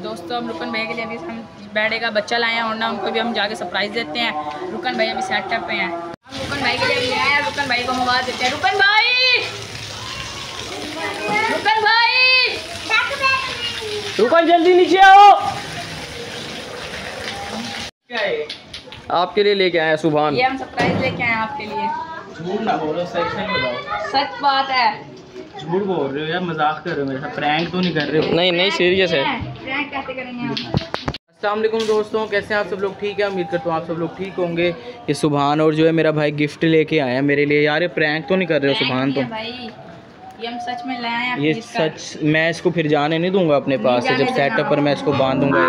दोस्तों हम रुकन भैया के लिए अभी हम बैठे का बच्चा लाए हैं और ना उनको भी हम जाके सरप्राइज देते हैं। रुकन भैया भी सेटअप पे हैं। हम रुकन भाई के लिए भी आए हैं, रुकन भाई को मुबारक देते हैं। रुकन भाई, रुकन भाई, रुकन जल्दी नीचे आओ। क्या है आपके लिए लेके आए हैं सुभान? ये हम सरप्राइज लेके आए हैं आपके लिए। झूठ ना बोलो, सच नहीं बताओ। सच बात है। झूठ बोल रहे हो या मजाक कर रहे हो मेरे साथ? प्रैंक तो नहीं कर रहे हो? नहीं नहीं सीरियस है। प्रैंक कैसे करेंगे हम? अस्सलाम वालेकुम दोस्तों, कैसे हैं आप सब लोग? ठीक है, उम्मीद करता हूँ आप सब लोग ठीक होंगे। ये सुभान और जो है मेरा भाई गिफ्ट लेके आए हैं मेरे लिए। यार ये प्रैंक तो नहीं कर रहे हो सुभान? तो भाई ये हम सच में लाए हैं। ये सच, मैं इसको फिर जाने नहीं दूंगा अपने पास से। जब सेटअप पर मैं इसको बांध दूंगा।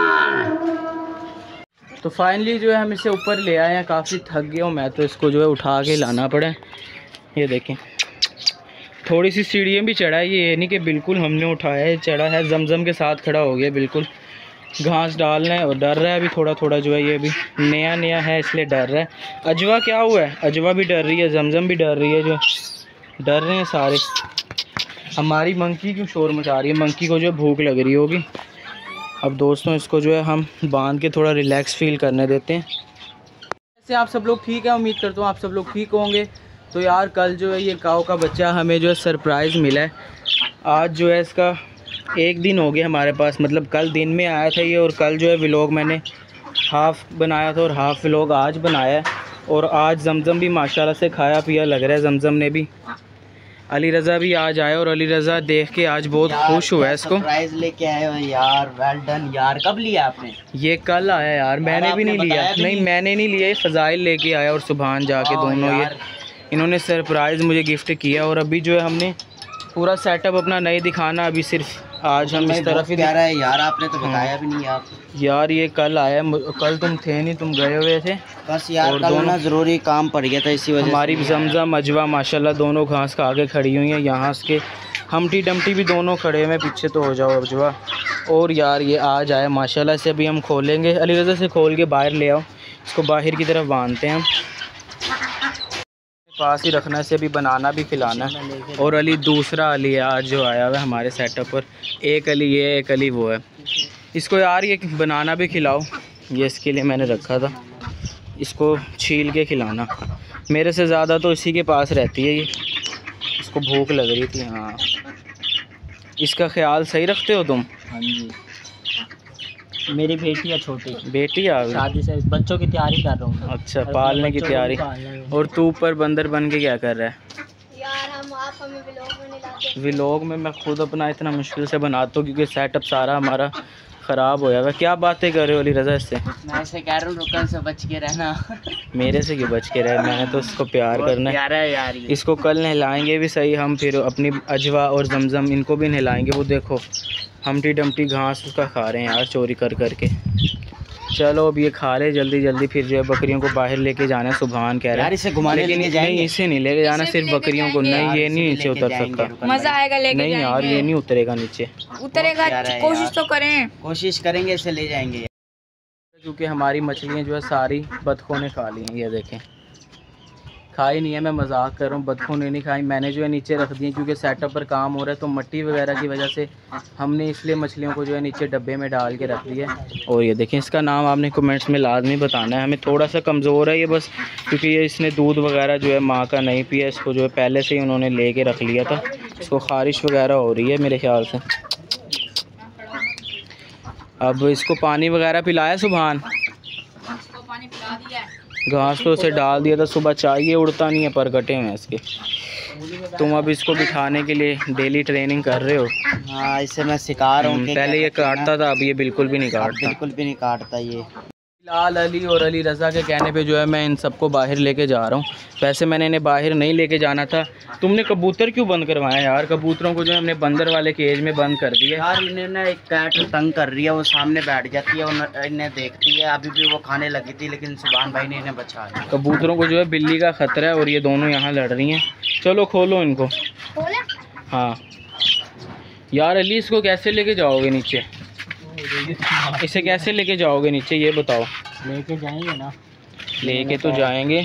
तो फाइनली जो है हम इसे ऊपर ले आए हैं। काफ़ी थक गया हूँ मैं, तो इसको जो है उठा के लाना पड़ा। ये देखें, थोड़ी सी सीढ़ियाँ भी चढ़ा है। ये नहीं कि बिल्कुल हमने उठाया है, चढ़ा है। जमजम के साथ खड़ा हो गया बिल्कुल। घास डालना है और डर रहा है अभी थोड़ा थोड़ा जो है। ये अभी नया नया है इसलिए डर रहा है। अजवा क्या हुआ है? अजवा भी डर रही है, जमजम भी डर रही है। जो डर रहे हैं सारे। हमारी मंकी क्यों शोर मचा रही है? मंकी को जो भूख लग रही होगी। अब दोस्तों इसको जो है हम बांध के थोड़ा रिलैक्स फील करने देते हैं। वैसे आप सब लोग ठीक है, उम्मीद करता हूँ आप सब लोग ठीक होंगे। तो यार कल जो है ये काऊ का बच्चा हमें जो है सरप्राइज़ मिला है। आज जो है इसका एक दिन हो गया हमारे पास, मतलब कल दिन में आया था ये। और कल जो है व्लॉग मैंने हाफ़ बनाया था और हाफ़ व्लॉग आज बनाया है। और आज जमजम भी माशाल्लाह से खाया पिया लग रहा है। जमजम ने भी, अली रज़ा भी आज आया और अली रज़ा देख के आज बहुत खुश हुआ है। इसको सरप्राइज लेके आए हो यार, वेल डन यार। कब लिया आपने? ये कल आया यार, मैंने भी नहीं लिया। नहीं मैंने नहीं लिया, ये फ़ज़ाइल लेके आया और सुभान जाके दोनों ये इन्होंने सरप्राइज़ मुझे गिफ्ट किया। और अभी जो है हमने पूरा सेटअप अपना नहीं दिखाना, अभी सिर्फ आज हम इस तरफ ही कह रहे हैं यार। आपने तो बताया भी नहीं आप यार। ये कल आया, कल तुम थे नहीं, तुम गए हुए थे बस यार। कल ना ज़रूरी काम पड़ गया था, इसी वजह हमारी जमजम अजवा माशाल्लाह दोनों घास खा के खड़ी हुई हैं। यहाँ के हमटी डमटी भी दोनों खड़े हुए। पीछे तो हो जाओ अजवा। और यार ये आज आया माशाल्लाह से। अभी हम खोलेंगे। अली रज़ा से खोल के बाहर ले आओ, इसको बाहर की तरफ बांधते हैं हम। पास ही रखना से अभी बनाना भी खिलाना है। और अली दूसरा अली है आज जो आया हुआ है हमारे सेटअप पर। एक अली ये, एक अली वो है। इसको यार ये बनाना भी खिलाओ। ये इसके लिए मैंने रखा था, इसको छील के खिलाना। मेरे से ज़्यादा तो इसी के पास रहती है ये। इसको भूख लग रही थी। हाँ, इसका ख्याल सही रखते हो तुम? हाँ जी। मेरी बेटी है छोटी। बेटी आ गई? शादी से बच्चों की तैयारी कर रहा हूँ। अच्छा, पालने की तैयारी। और तू ऊपर बंदर बन के क्या कर रहा है यार? आप हमें व्लॉग में नहीं लाते। व्लॉग में मैं खुद अपना इतना मुश्किल से बनाता हूँ क्योंकि सेटअप सारा हमारा ख़राब हो जाएगा। क्या बातें कर रहे हो अली रज़ा इससे? मैं ऐसे कह रहा हूँ रुकन से बच के रहना। मेरे से क्यों बच के रहे? मैंने तो इसको प्यार करना है यार। इसको कल नहलाएंगे भी सही हम, फिर अपनी अजवा और जमजम इनको भी नहलाएंगे। वो देखो हमटी डमटी घास उसका खा रहे हैं यार चोरी कर करके। चलो अब ये खा ले जल्दी जल्दी, फिर जो है बकरियों को बाहर लेके जाना है। सुभान कह रहा है इसे घुमाने लेके जाएंगे। नहीं इसे नहीं लेके जाना, सिर्फ बकरियों को। नहीं ये नहीं नीचे उतर सकता। मजा आएगा लेके नहीं यार ये नहीं उतरेगा नीचे। उतरेगा, कोशिश तो करें। कोशिश करेंगे, इसे ले जाएंगे। क्योंकि हमारी मछलियाँ जो है सारी बतखों ने खा ली हैं। ये देखें, खाई नहीं है, मैं मजाक कर रहा हूँ। बतखों ने नहीं खाई, मैंने जो है नीचे रख दी है क्योंकि सेटअप पर काम हो रहा है। तो मिट्टी वगैरह की वजह से हमने इसलिए मछलियों को जो है नीचे डब्बे में डाल के रख दिया है। और ये देखें, इसका नाम आपने कमेंट्स में लाजमी बताना है। हमें थोड़ा सा कमज़ोर है ये बस, क्योंकि ये इसने दूध वगैरह जो है माँ का नहीं पिया। इसको जो है पहले से ही उन्होंने ले के रख लिया था। इसको ख़ारिश वगैरह हो रही है मेरे ख्याल से। अब इसको पानी वगैरह पिलाया सुभान? पानी पिला दिया, घास तो उसे डाल दिया था सुबह। चाहिए उड़ता नहीं है, पर कटे हुए हैं इसके। तुम अब इसको बिठाने के लिए डेली ट्रेनिंग कर रहे हो? हाँ, इसे मैं सिखा रहा हूँ। पहले ये काटता था, अब ये बिल्कुल भी नहीं काटता। बिल्कुल भी नहीं काटता ये। फिलहाल अली और अली रज़ा के कहने पे जो है मैं इन सबको बाहर लेके जा रहा हूँ। वैसे मैंने इन्हें बाहर नहीं लेके जाना था। तुमने कबूतर क्यों बंद करवाया यार? कबूतरों को जो है हमने बंदर वाले केज में बंद कर दिया यार। इन्हें ना एक कैट तंग कर रही है, वो सामने बैठ जाती है और इन्हें देखती है। अभी भी वो खाने लगी थी, लेकिन सुभान भाई ने इन्हें बचाया। कबूतरों को जो है बिल्ली का ख़तरा है और ये दोनों यहाँ लड़ रही हैं। चलो खोलो इनको। हाँ यार अली, इसको कैसे लेके जाओगे नीचे? इसे कैसे लेके जाओगे नीचे ये बताओ? लेके जाएंगे ना। लेके तो जाएंगे,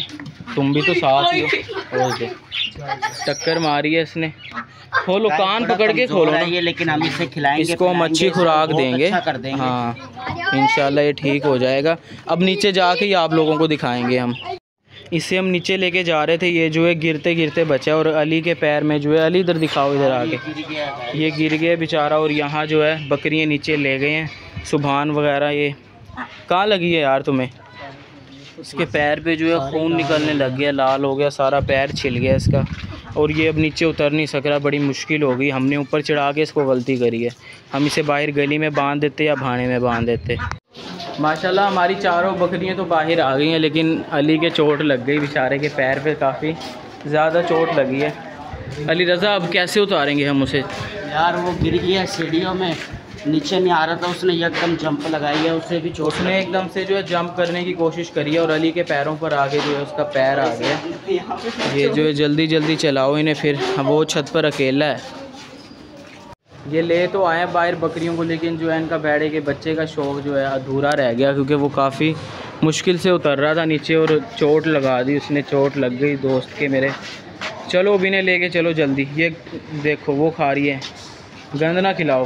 तुम भी तो साथ ही हो। और दे टक्कर मारी है इसने। खोलो, कान पकड़ के खोलो ना। ये लेकिन हम इसे खिलाएंगे, इसको हम अच्छी खुराक देंगे। अच्छा कर देंगे। हाँ इंशाल्लाह ये ठीक हो जाएगा। अब नीचे जाके ही आप लोगों को दिखाएंगे हम। इसे हम नीचे लेके जा रहे थे, ये जो है गिरते गिरते बचा और अली के पैर में जो है, अली इधर दिखाओ, इधर आके, ये गिर गया बेचारा। और यहाँ जो है बकरियाँ नीचे ले गए हैं, सुबहान वगैरह। ये कहाँ लगी है यार तुम्हें? इसके पैर पे जो है खून निकलने लग गया, लाल हो गया सारा, पैर छिल गया इसका। और ये अब नीचे उतर नहीं सक रहा, बड़ी मुश्किल हो गई। हमने ऊपर चढ़ा के इसको गलती करी है। हम इसे बाहर गली में बांध देते या भाड़े में बांध देते। माशाल्लाह हमारी चारों बकरियां तो बाहर आ गई हैं, लेकिन अली के चोट लग गई बेचारे के पैर पे, काफ़ी ज़्यादा चोट लगी है। अली रज़ा अब कैसे उतारेंगे हम उसे? यार वो गिर गया सीढ़ियों में, नीचे नहीं आ रहा था, उसने एकदम जंप लगाई है, उसे भी चोट। उसने एकदम से जो है जंप करने की कोशिश करी है और अली के पैरों पर आके जो है उसका पैर आ गया। ये जो है जल्दी जल्दी चलाओ इन्हें, फिर वो छत पर अकेला है। ये ले तो आए बाहर बकरियों को, लेकिन जो है इनका बैड़े के बच्चे का शौक़ जो है अधूरा रह गया, क्योंकि वो काफ़ी मुश्किल से उतर रहा था नीचे और चोट लगा दी उसने। चोट लग गई दोस्त के मेरे। चलो अब इन्हें लेके चलो जल्दी। ये देखो वो खा रही है, गंद ना खिलाओ।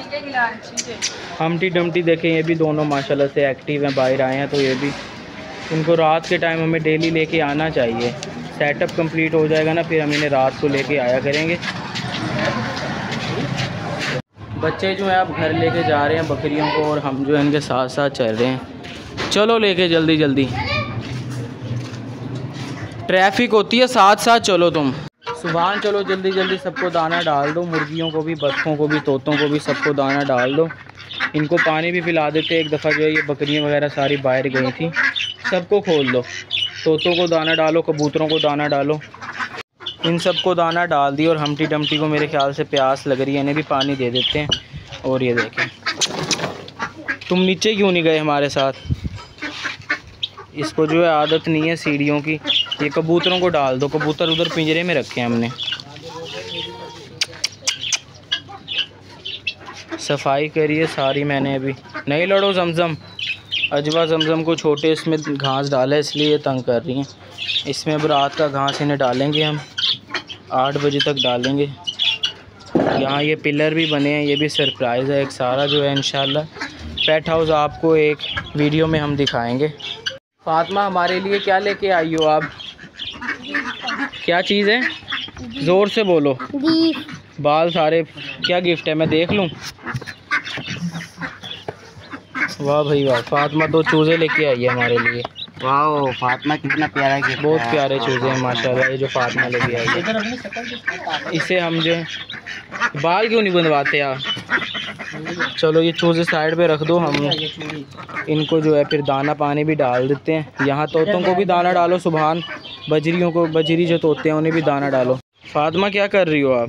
हमटी डमटी देखें, ये भी दोनों माशाल्लाह से एक्टिव हैं, बाहर आए हैं। तो ये भी, इनको रात के टाइम हमें डेली लेके आना चाहिए। सेटअप कंप्लीट हो जाएगा ना, फिर हम इन्हें रात को लेके आया करेंगे। बच्चे जो हैं अब घर लेके जा रहे हैं बकरियों को, और हम जो है इनके साथ साथ चल रहे हैं। चलो लेके जल्दी जल्दी, ट्रैफिक होती है, साथ साथ चलो तुम। सुबह चलो जल्दी जल्दी, सबको दाना डाल दो, मुर्गियों को भी, बत्तों को भी, तोतों को भी, सबको दाना डाल दो। इनको पानी भी पिला देते। एक दफ़ा जो है ये बकरियाँ वगैरह सारी बाहर गई थी, सबको खोल दो। तोतों को दाना डालो, कबूतरों को दाना डालो, इन सबको दाना डाल दिया। और हमटी डमटी को मेरे ख्याल से प्यास लग रही है, इन्हें भी पानी दे देते हैं। और ये देखें, तुम नीचे क्यों नहीं गए हमारे साथ? इसको जो है आदत नहीं है सीढ़ियों की। ये कबूतरों को डाल दो, कबूतर उधर पिंजरे में रखे हैं हमने। सफाई करिए सारी मैंने अभी। नहीं लड़ो जमजम, अजवा जमजम को छोटे इसमें घास डाला है, इसलिए ये तंग कर रही हैं। इसमें अब रात का घास इन्हें डालेंगे हम, 8 बजे तक डालेंगे। यहाँ ये पिलर भी बने हैं, ये भी सरप्राइज़ है एक सारा जो है। इंशाल्लाह पेट हाउस आपको एक वीडियो में हम दिखाएंगे। फातिमा हमारे लिए क्या लेके आई हो आप? क्या चीज़ है? ज़ोर से बोलो। बाल सारे, क्या गिफ्ट है मैं देख लूँ? वाह भाई वाह, फातिमा 2 चूज़े लेके आई है हमारे लिए। वाह फातिमा कितना प्यारा गिफ्ट। बहुत प्यारे चूज़े हैं माशाल्लाह, ये जो फातिमा लेके आई है। इसे हम जो बाल क्यों नहीं बंधवाते आप? चलो ये चूज़े साइड पे रख दो, हम इनको जो है फिर दाना पानी भी डाल देते हैं। यहाँ तोतों को भी दाना डालो, सुबहान बजरियों को, बजरी जो तोते हैं उन्हें भी दाना डालो। फातिमा क्या कर रही हो आप?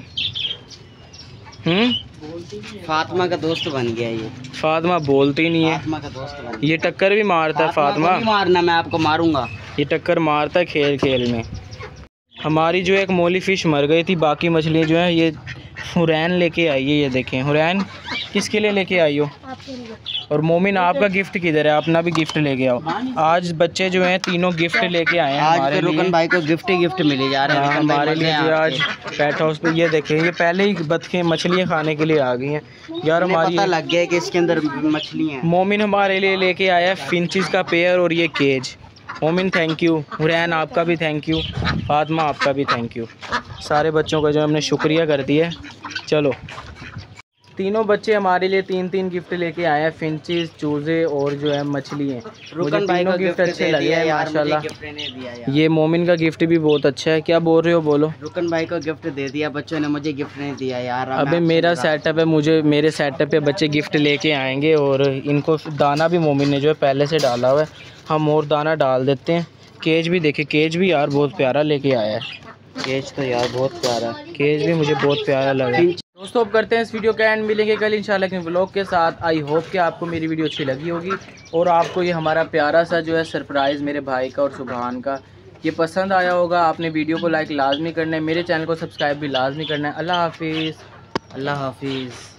फातिमा का दोस्त बन गया ये। फातिमा बोलती नहीं है। फातिमा का दोस्त बन गया। ये टक्कर भी मारता है फातिमा। मारना, मैं आपको मारूंगा। ये टक्कर मारता है खेल खेल में। हमारी जो एक मोली फ़िश मर गई थी, बाकी मछलियाँ जो हैं ये हुरैन लेके आई है। ये देखें, हुरैन किसके लिए लेके आई हो? और मोमिन आपका गिफ्ट किधर है? अपना भी गिफ्ट लेके आओ। आज बच्चे जो हैं तीनों गिफ्ट लेके आए हैं हमारे लिए। रुकन भाई को गिफ्ट ही गिफ्ट मिले जा रहे हैं हमारे लिए जो आज पेट हाउस पे। ये देखें, ये पहले ही बतखें मछलियाँ खाने के लिए आ गई हैं यार। हमारी पता लग गया कि इसके अंदर मछलियाँ हैं। मोमिन हमारे लिए लेके आया है फिंचेस का पेयर और ये केज। मोमिन थैंक यू, हुरैन आपका भी थैंक यू, फातिमा आपका भी थैंक यू। सारे बच्चों का जो हमने शुक्रिया कर दिया। चलो तीनों बच्चे हमारे लिए 3-3 गिफ्ट लेके आए हैं, फिंचेस, चूज़े और जो है मछलियाँ। मुझे तीनों गिफ्ट अच्छे लगे हैं माशाल्लाह। ये मोमिन का गिफ्ट भी बहुत अच्छा है। क्या बोल रहे हो? बोलो। रुकन भाई को गिफ्ट दे दिया बच्चों ने, मुझे गिफ्ट नहीं दिया यार। अबे मेरा सेटअप है, मुझे मेरे सेटअप पे बच्चे गिफ्ट लेके आएंगे। और इनको दाना भी मोमिन ने जो है पहले से डाला हुआ है, हम और दाना डाल देते हैं। केज भी देखे, केज भी यार बहुत प्यारा लेके आया है। केज तो यार बहुत प्यारा, केज भी मुझे बहुत प्यारा लगा। दोस्तों अब करते हैं इस वीडियो का एंड, मिलेंगे कल इंशाल्लाह के व्लॉग के साथ। आई होप कि आपको मेरी वीडियो अच्छी लगी होगी और आपको ये हमारा प्यारा सा जो है सरप्राइज़ मेरे भाई का और सुबहान का ये पसंद आया होगा। आपने वीडियो को लाइक लाजमी करना है, मेरे चैनल को सब्सक्राइब भी लाजमी करना है। अल्लाह हाफिज़। अल्लाह हाफिज़।